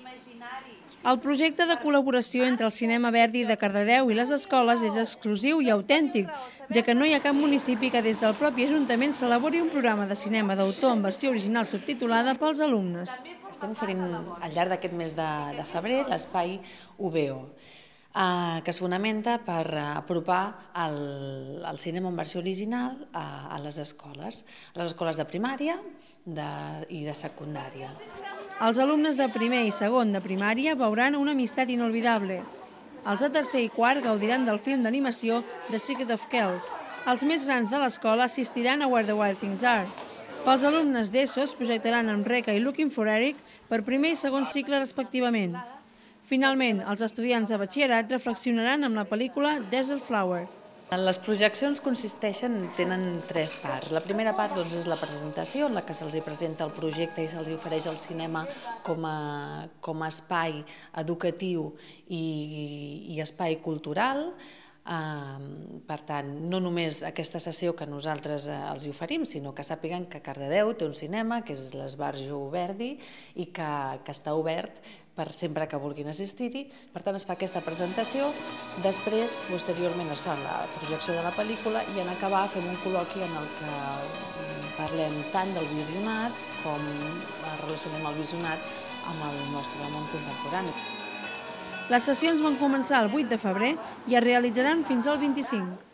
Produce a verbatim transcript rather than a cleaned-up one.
El projecte de col·laboració entre el Cinema Verdi de Cardedeu i les escoles és exclusiu i autèntic, ja que no hi ha cap municipi que des del propi Ajuntament s'elabori un programa de cinema d'autor en versió original subtitulada pels alumnes. Estem oferint al llarg d'aquest mes de, de febrer l'espai U B O, eh, que es fonamenta per apropar el, el cinema en versió original a, a les escoles, a les escoles de primària de, i de secundària. Els alumnes de primer i segon de primària veuran Una amistat inolvidable. Els de tercer i quart gaudiran del film d'animació The Secret of Kells. Els més grans de l'escola assistiran a Where the Wild Things Are. Pels alumnes d'ESO es projectaran Eureka i Looking for Eric per primer i segon cicle respectivament. Finalment, els estudiants de batxillerat reflexionaran amb la pel·lícula Desert Flower. Les projeccions consisteixen, tenen tres parts. La primera part doncs, és la presentació, en la que se'ls presenta el projecte i se'ls ofereix el cinema com a, com a espai educatiu i, i espai cultural. Uh, per tant, no només aquesta sessió que nosaltres uh, els oferim, sinó que sàpiguen que Cardedeu té un cinema, que és l'Esbarjo Verdi, i que, que està obert per sempre que vulguin assistir-hi. Per tant, es fa aquesta presentació, després, posteriorment, es fa la projecció de la pel·lícula i en acabar fem un col·loqui en el que parlem tant del visionat com relacionem el visionat amb el nostre món contemporani. Les sessions van començar el vuit de febrer i es realitzaran fins al vint-i-cinc.